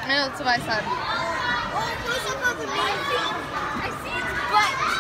No, that's what I said. Oh, close up of the I see its butt.